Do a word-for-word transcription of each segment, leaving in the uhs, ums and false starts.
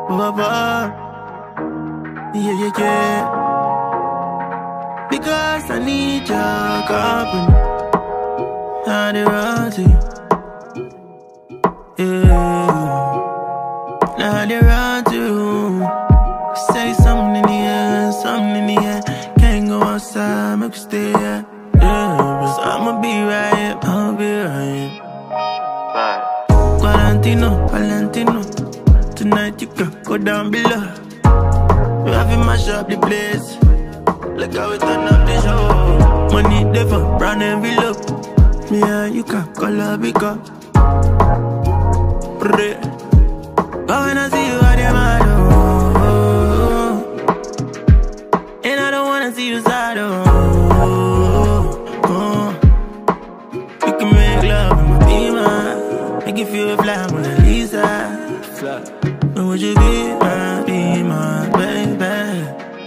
Baba. Yeah, yeah, yeah. Because I need your company. How they run to you. Yeah. Now they run to you. Say something in the air, something in the air. Can't go outside, make you stay here. Yeah, but I'ma be right here, I'ma be right here. Bye. Valentino, Valentino. Tonight you can go down below. We have to mash up the place. Look how we turn up the show. Money different, brown envelope. Me and you can call up because but when I see you, I dem mad, oh. And I don't wanna see you sad, oh. Oh. We can make love in my beamer. Make you feel fly, Mona Lisa. Fly. But would you be my, be my baby?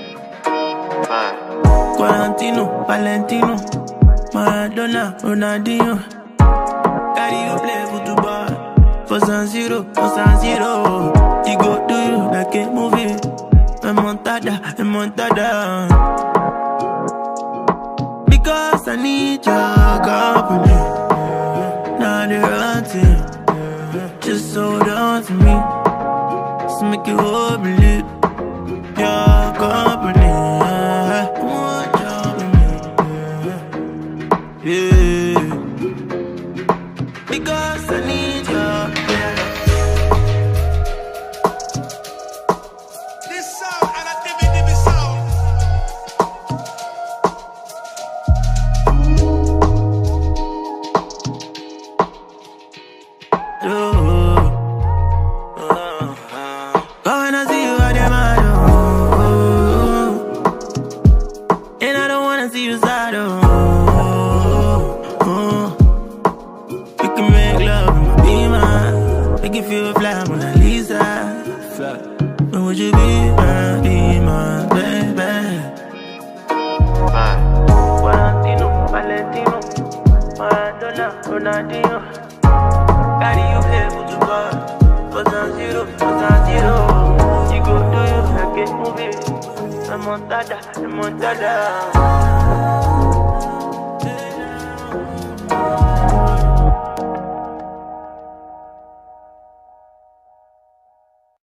Valentino, Valentino. Maradona, Ronaldinho. Carry you play football. For San Siro, for San Siro. You go do you like a movie. A montada, a montada. Because I need your company. Now they're hunting. Just hold on to me. Just make you all believe. Your company. I want your company. Yeah. Because I need your. Ronaldinho, carry you here for the bar. For San Siro, for San Siro. You go do you like a movie. A montada, a montada.